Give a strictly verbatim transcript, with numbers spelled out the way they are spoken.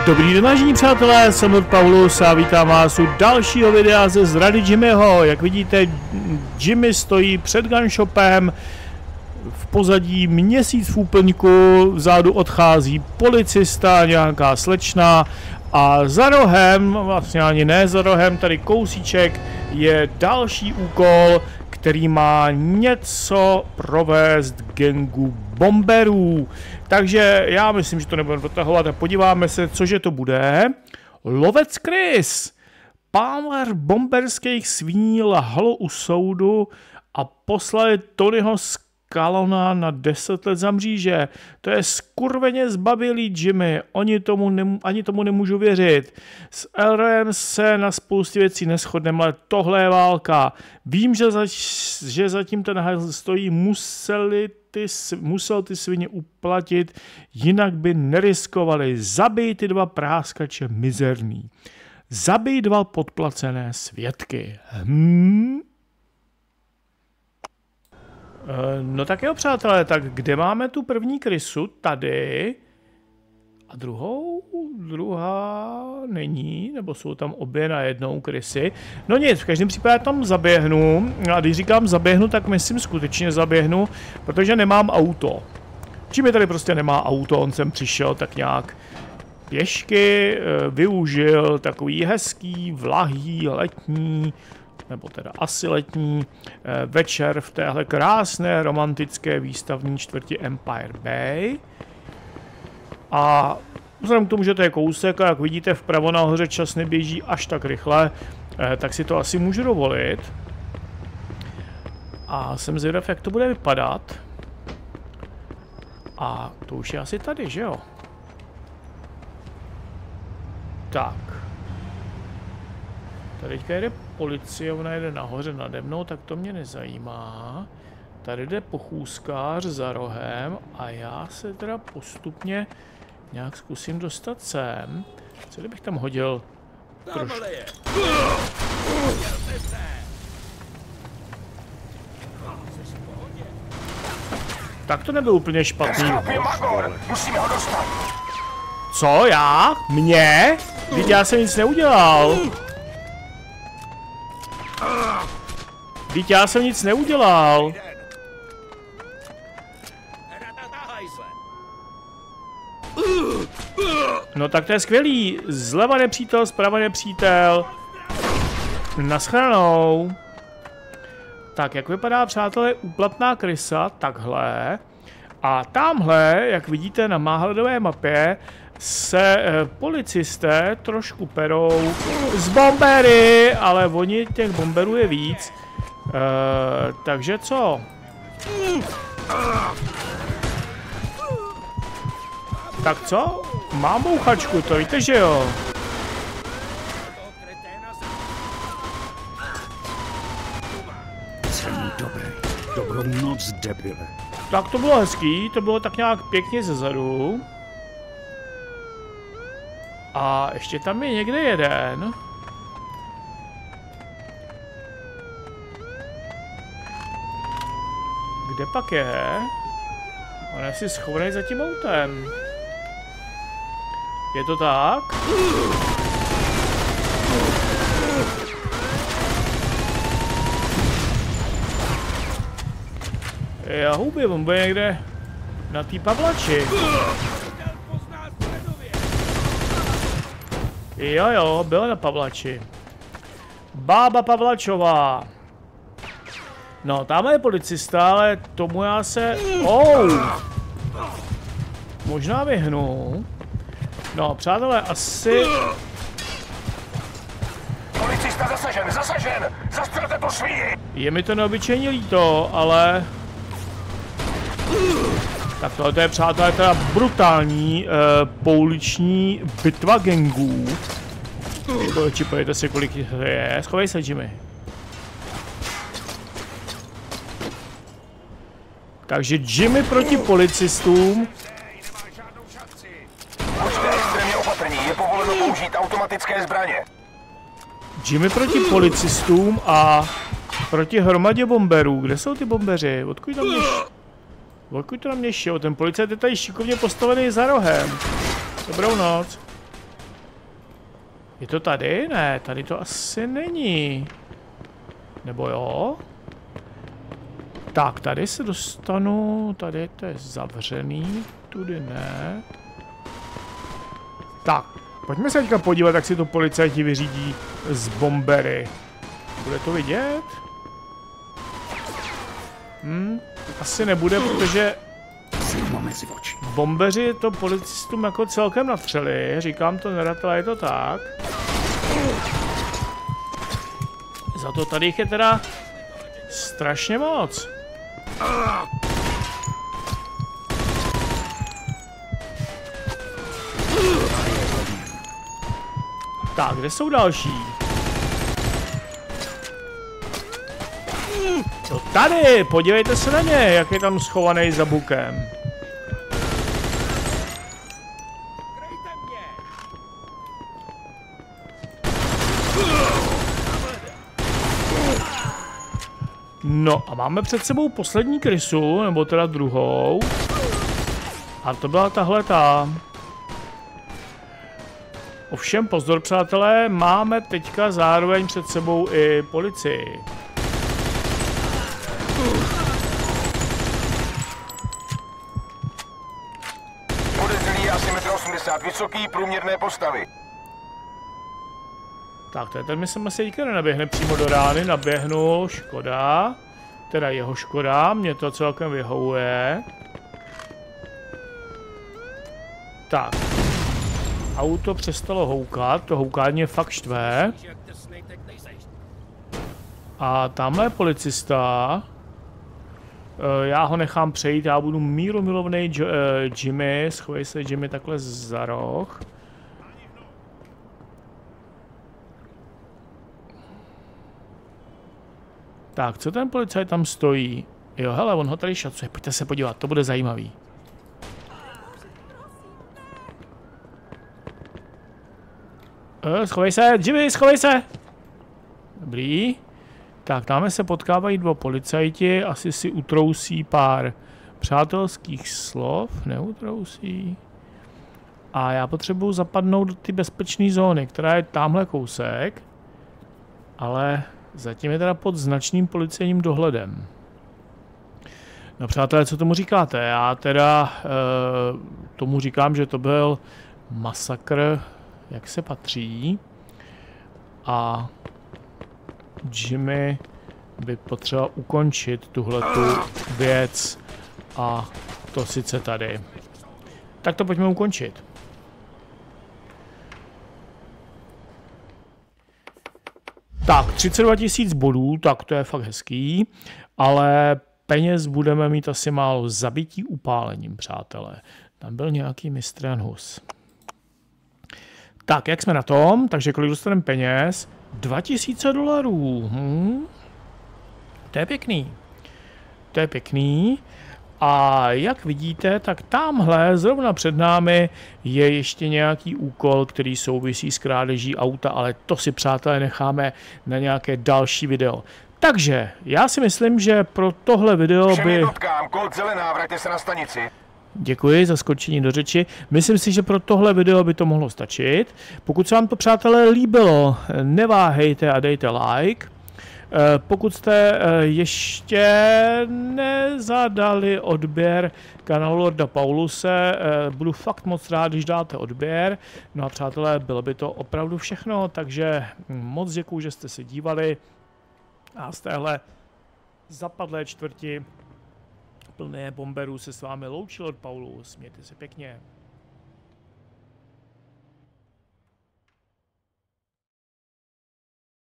Dobrý den, vážení přátelé, jsem Lord Paulus a vítám vás u dalšího videa ze zrady Jimmyho. Jak vidíte, Jimmy stojí před gunshopem, v pozadí měsíc v úplňku, vzadu odchází policista, nějaká slečna a za rohem, vlastně ani ne za rohem, tady kousíček, je další úkol, který má něco provést gangu bomberů. Takže já myslím, že to nebudeme dotahovat a podíváme se, cože to bude. Lovec Chris. Pár bomberských svíní lahlo u soudu a poslali Tonyho Scallona na deset let za mříže. To je skurveně zbabilý Jimmy. Oni tomu nemů- ani tomu nemůžu věřit. S Elroyem se na spoustě věcí neshodneme, ale tohle je válka. Vím, že, za, že zatím ten hajzl stojí, museli ty, musel ty svině uplatit, jinak by neriskovali. Zabij ty dva práskače mizerný. Zabij dva podplacené svědky. Hmm? No tak jo, přátelé, tak kde máme tu první krysu? Tady. A druhou? Druhá není, nebo jsou tam obě na jednou krysy. No nic, v každém případě tam zaběhnu. A když říkám zaběhnu, tak myslím skutečně zaběhnu, protože nemám auto. Čím je tady prostě nemá auto, on sem přišel tak nějak pěšky, využil takový hezký, vlahý, letní, nebo teda asi letní večer v téhle krásné romantické výstavní čtvrti Empire Bay. A vzhledem k tomu, že to je kousek a jak vidíte vpravo nahoře čas neběží až tak rychle, tak si to asi můžu dovolit. A jsem zvědav, jak to bude vypadat. A to už je asi tady, že jo? Tak. Tady teďka jede policie, ona jede nahoře nade mnou, tak to mě nezajímá. Tady jde pochůzkář za rohem a já se teda postupně nějak zkusím dostat sem. Co kdybych tam hodil trošku? Tak to nebyl úplně špatný. Co, já? Mě? Vždyť já jsem nic neudělal. Vždyť já jsem nic neudělal. No tak to je skvělý. Zleva nepřítel, zprava nepřítel. Naschranou. Tak, jak vypadá, přátelé, úplatná krysa, takhle. A tamhle, jak vidíte na náhledové mapě, se eh, policisté trošku perou z bombery, ale oni těch bomberů je víc. Eh, takže co? Tak co? Mám bouchačku, to víte, že jo? Celý dobrý. Dobrou noc, debile. Tak to bylo hezký, to bylo tak nějak pěkně zezadu. A ještě tam je někde jeden. Kde pak je? On je si schovaný za tím autem. Je to tak? Já hubě, on bude někde na té Pavlači. Jo jo, byl na Pavlači. Bába Pavlačová. No, tam je policista, ale tomu já se... Oh! Možná vyhnu. No, přátelé, asi... Policista zasažen, zasažen! Zastřelte to svíni! Je mi to neobyčejně líto, ale... Tak tohle je, přátelé, teda brutální uh, pouliční bitva gangů. Či pojďte si, kolik je. Schovej se, Jimmy. Takže Jimmy proti policistům. Buďte extrémně opatrní, je povoleno použít automatické zbraně. Jimmy proti policistům a proti hromadě bomberů. Kde jsou ty bombeři? Odkud tam měš? Odkud to na mě šel? Ten policajt je tady šikovně postavený za rohem. Dobrou noc. Je to tady? Ne, tady to asi není. Nebo jo? Tak, tady se dostanu, tady to je zavřený, tudy ne. Tak, pojďme se teďka podívat, jak si to policajti vyřídí z bombery. Bude to vidět? Hm, asi nebude, protože bombeři to policistům jako celkem natřeli, říkám to nerad, ale je to tak. Za to tady jich je teda strašně moc. Tak, kde jsou další? No tady, podívejte se na ně, jak je tam schovaný za bukem. No a máme před sebou poslední krysu, nebo teda druhou. A to byla tahle ta. Ovšem pozor přátelé, máme teďka zároveň před sebou i policii. Podezřelý asi metr osmdesát vysoký, průměrné postavy. Tak, to je ten mi sem asi teďka nenaběhne přímo do rány, naběhnul, škoda. Teda jeho škoda, mě to celkem vyhovuje. Tak. Auto přestalo houkat, to houkání je fakt štve. A tamhle je policista. Já ho nechám přejít, já budu mírumilovnej Jimmy, schovej se Jimmy takhle za roh. Tak, co ten policajt tam stojí? Jo, hele, on ho tady šacuje, pojďte se podívat, to bude zajímavý. E, schovej se, Jimmy, schovej se! Dobrý. Tak, tam se potkávají dva policajti, asi si utrousí pár přátelských slov, neutrousí. A já potřebuji zapadnout do ty bezpečné zóny, která je tamhle kousek, ale zatím je teda pod značným policejním dohledem. No přátelé, co tomu říkáte? Já teda e, tomu říkám, že to byl masakr, jak se patří. A Jimmy by potřeboval ukončit tuhletu věc a to sice tady. Tak to pojďme ukončit. Tak, třicet dva tisíc bodů, tak to je fakt hezký, ale peněz budeme mít asi málo. Zabití upálením, přátelé. Tam byl nějaký mistr Hus. Tak, jak jsme na tom? Takže kolik dostaneme peněz? dva tisíce dolarů. Hm? To je pěkný. To je pěkný. A jak vidíte, tak tamhle zrovna před námi je ještě nějaký úkol, který souvisí s krádeží auta, ale to si, přátelé, necháme na nějaké další video. Takže já si myslím, že pro tohle video by... Jednotkám, kód zelená, vraťte se na stanici. Děkuji za skočení do řeči. Myslím si, že pro tohle video by to mohlo stačit. Pokud se vám to, přátelé, líbilo, neváhejte a dejte like. Pokud jste ještě nezadali odběr kanálu Lorda Pauluse, budu fakt moc rád, když dáte odběr. No a přátelé, bylo by to opravdu všechno, takže moc děkuju, že jste se dívali. A z téhle zapadlé čtvrti plné bomberů se s vámi loučil Lord Paulus. Mějte se pěkně.